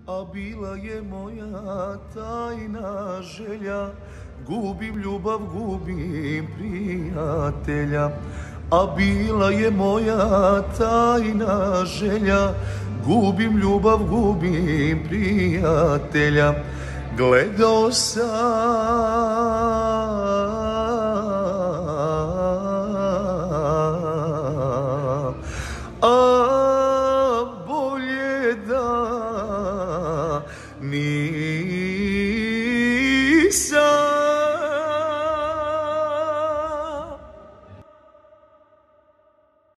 a bila je moja tajna želja. Gubim ljubav, gubim prijatelja, a bila je moja tajna želja. Gubim ljubav, gubim prijatelja. Gledao sam